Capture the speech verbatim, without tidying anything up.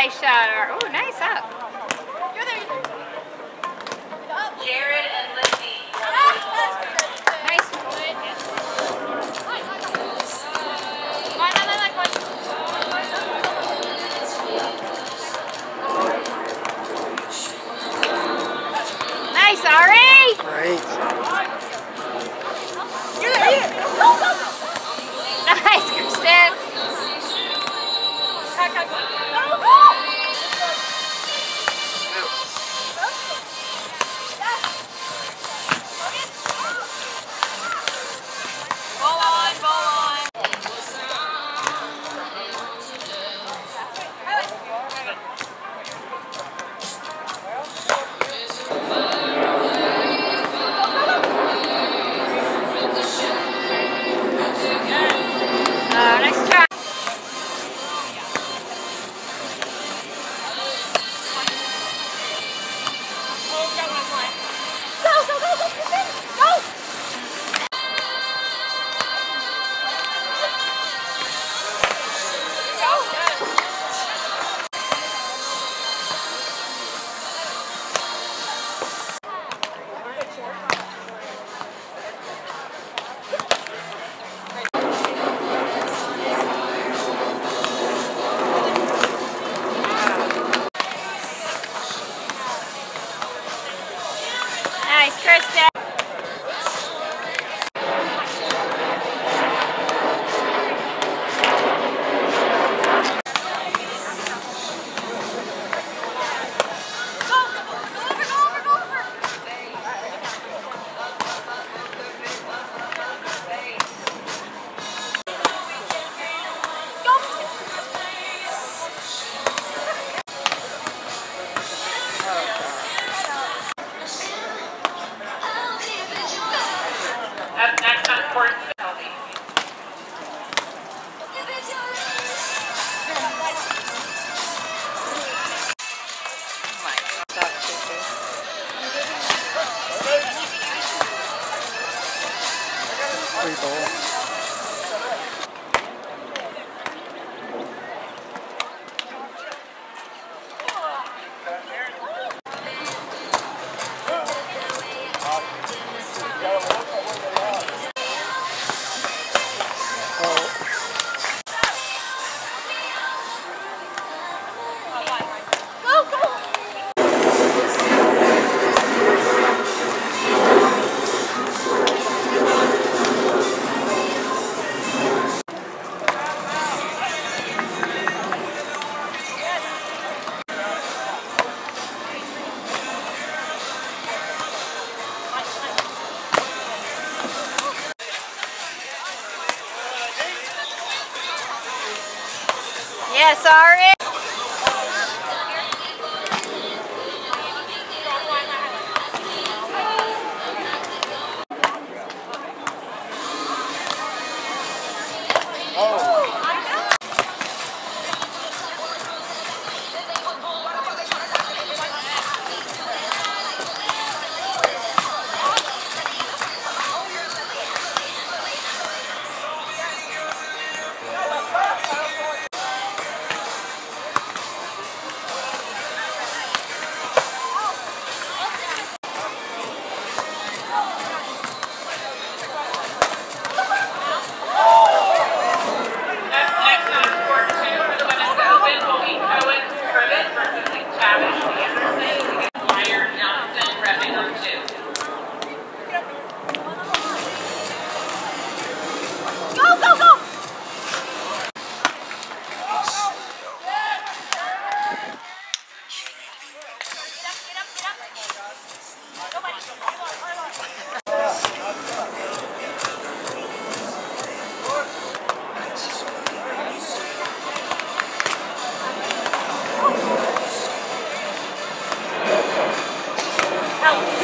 Nice shot. Oh, nice up. You're there, you're there. Jared and Lindsay. Nice. Nice, Ari. Great. You're there, you're there. Go, go, go. Nice, Kristen. Go, go, go. Ball on, ball on. Uh, nice try. Go, go, go, go, Kristen. Go. Nice, Kristen. Up next on court, penalty. Free ball. Go, go. Yes, Ari. Up next on court two for the women's open will be Cohen Privet versus Tavish Anderson against Meyer Johnston, repping on two. Go, go, go. Help.